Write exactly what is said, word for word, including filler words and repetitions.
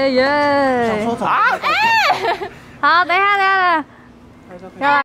耶耶！啊！哎，好，等一下，等一下，等一下。